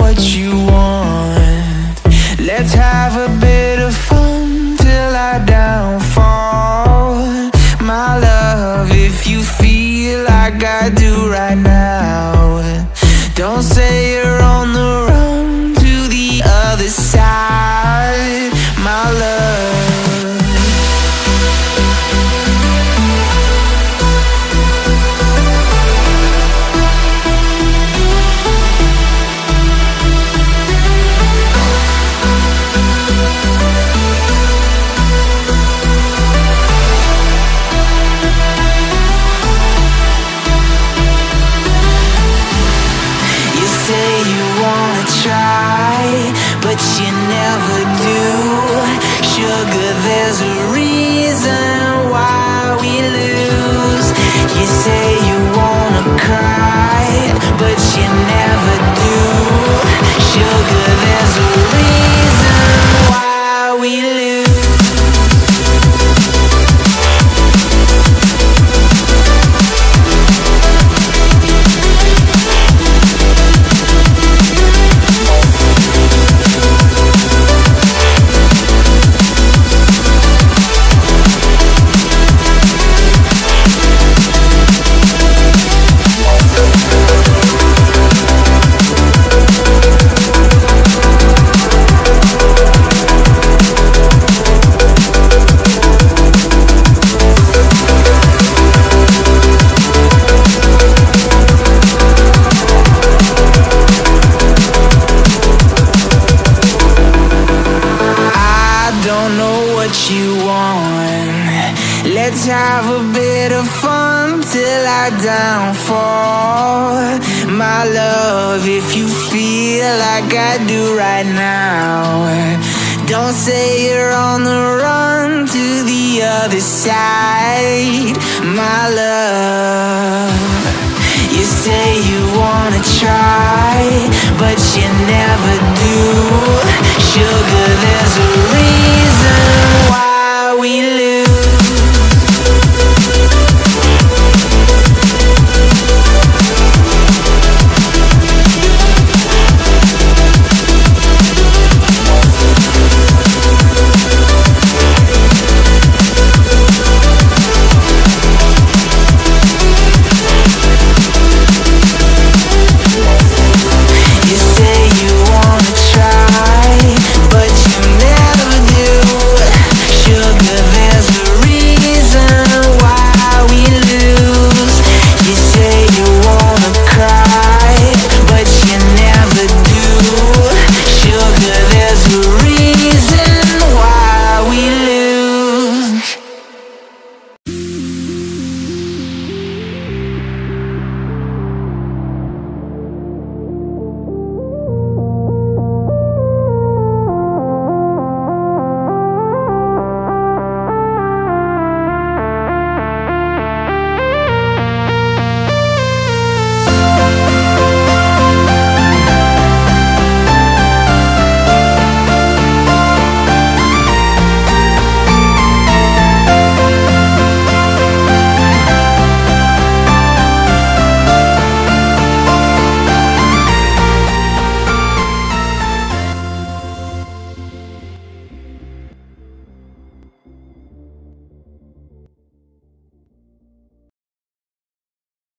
what you want. Let's have a bit of fun till I downfall. My love, if you feel like I do right now, don't say you're on the run to the other side, my love. But you never do. Sugar, there's a reason why we lose. You say you wanna cry, but you never do. Sugar, there's a reason why we lose. You want. Let's have a bit of fun till I downfall, my love, if you feel like I do right now. Don't say you're on the run to the other side, my love. You say you wanna try, but you never do. Sugar,